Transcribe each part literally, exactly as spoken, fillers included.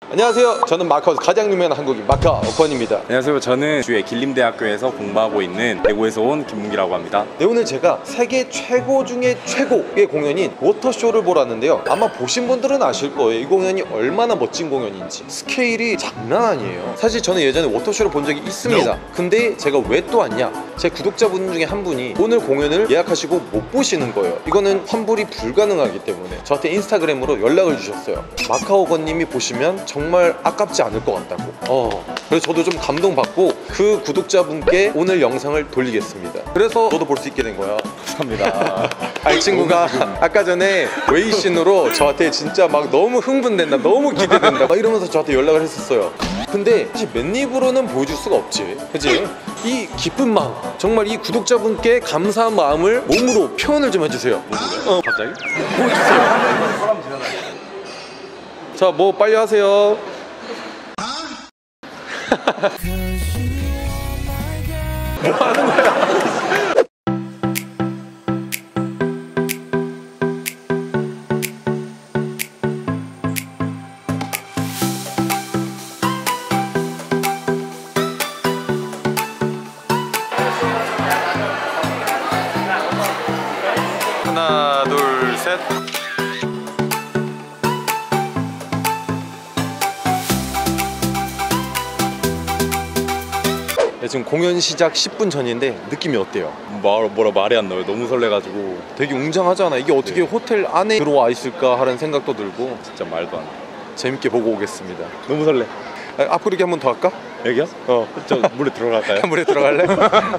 안녕하세요. 저는 마카오에서 가장 유명한 한국인 마카오 권입니다. 안녕하세요. 저는 주에 길림대학교에서 공부하고 있는 대구에서 온 김문기라고 합니다. 네, 오늘 제가 세계 최고 중에 최고의 공연인 워터쇼를 보러 왔는데요. 아마 보신 분들은 아실 거예요. 이 공연이 얼마나 멋진 공연인지. 스케일이 장난 아니에요. 사실 저는 예전에 워터쇼를 본 적이 있습니다. 근데 제가 왜 또 왔냐, 제 구독자분 중에 한 분이 오늘 공연을 예약하시고 못 보시는 거예요. 이거는 환불이 불가능하기 때문에 저한테 인스타그램으로 연락을 주셨어요. 마카오 권님이 보시면 정말 아깝지 않을 것 같다고. 어, 그래서 저도 좀 감동받고 그 구독자분께 오늘 영상을 돌리겠습니다. 그래서 저도 볼 수 있게 된 거야. 감사합니다. 아, 이 친구가 아까 전에 웨이신으로 저한테 진짜 막 너무 흥분된다, 너무 기대된다 막 이러면서 저한테 연락을 했었어요. 근데 사실 맨입으로는 보여줄 수가 없지, 그치? 이 깊은 마음, 정말 이 구독자분께 감사한 마음을 몸으로 표현을 좀 해주세요. 어, 갑자기? 보여주세요. 자, 뭐 빨리 하세요. 뭐 하는 거야? 하나, 둘, 셋. 네, 지금 공연 시작 십 분 전인데 느낌이 어때요? 말, 뭐라 말이 안 나와요. 너무 설레가지고 되게 웅장하잖아. 이게 어떻게 네. 호텔 안에 들어와 있을까 하는 생각도 들고 진짜 말도 안 돼. 재밌게 보고 오겠습니다. 너무 설레. 아, 앞으로 이렇게 한 번 더 할까? 여기요? 어, 저 물에 들어갈까요? 물에 들어갈래?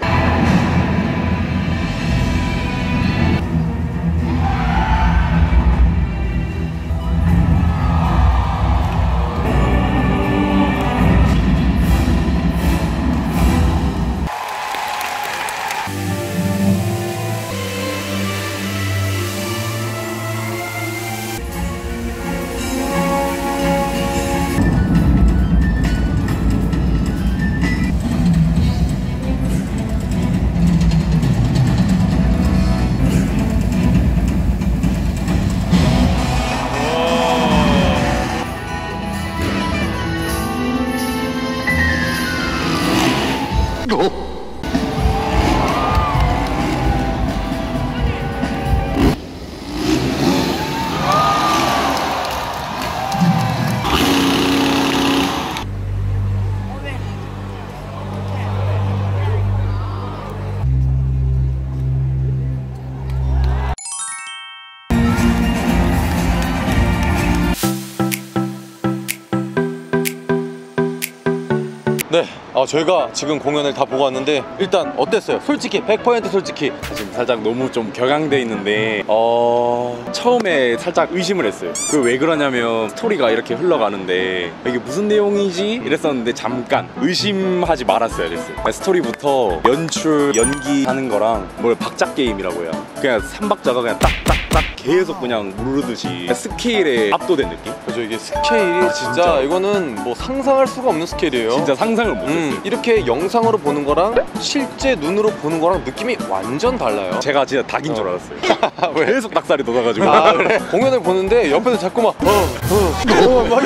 네, 아, 저희가 지금 공연을 다 보고 왔는데 일단 어땠어요? 솔직히 백 퍼센트 솔직히. 지금 살짝 너무 좀 격양돼 있는데 어... 처음에 살짝 의심을 했어요. 그 왜 그러냐면 스토리가 이렇게 흘러가는데 이게 무슨 내용이지? 이랬었는데 잠깐 의심하지 말았어야 됐어요. 스토리부터 연출, 연기하는 거랑 뭘 박자 게임이라고 해요. 그냥 삼박자가 그냥 딱딱딱 계속 그냥 누르듯이 스케일에 압도된 느낌? 그죠, 이게 스케일이 아, 진짜, 진짜. 이거는 뭐 상상할 수가 없는 스케일이에요. 진짜 상상을 못했어요. 음, 이렇게 영상으로 보는 거랑 실제 눈으로 보는 거랑 느낌이 완전 달라요. 제가 진짜 닭인 줄 어. 알았어요. 왜? 계속 닭살이 돋아가지고. 아, 그래? 공연을 보는데 옆에서 자꾸 막 어, 어, 어, 막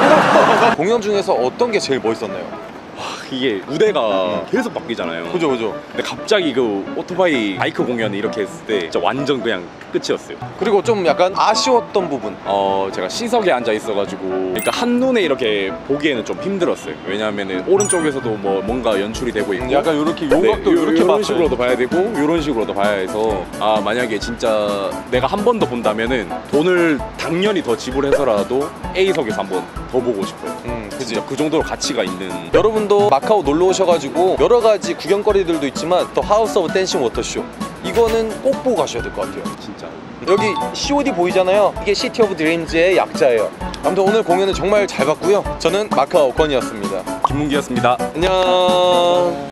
이러면서 공연 중에서 어떤 게 제일 멋있었나요? 이게 무대가 계속 바뀌잖아요. 그죠, 그죠. 근데 갑자기 그 오토바이 바이크 공연을 이렇게 했을 때 진짜 완전 그냥 끝이었어요. 그리고 좀 약간 아쉬웠던 부분. 어 제가 C석에 앉아 있어가지고 그러니까 한눈에 이렇게 보기에는 좀 힘들었어요. 왜냐하면은 오른쪽에서도 뭐 뭔가 연출이 되고 있고 약간 요렇게 네, 요각도 요- 요렇게 요런 봤어요. 식으로도 봐야 되고 요런 식으로도 봐야 해서 아 만약에 진짜 내가 한 번 더 본다면은 돈을 당연히 더 지불해서라도 A석에서 한 번 더 보고 싶어요. 음, 그지. 진짜 그 정도로 가치가 있는. 여러분도 마카오 놀러 오셔가지고 여러 가지 구경거리들도 있지만 또 하우스 오브 댄싱 워터쇼, 이거는 꼭 보고 가셔야 될 것 같아요. 진짜 여기 씨오디 보이잖아요. 이게 시티 오브 드림즈의 약자예요. 아무튼 오늘 공연은 정말 잘 봤고요. 저는 마카오 권이었습니다. 김문기였습니다. 안녕.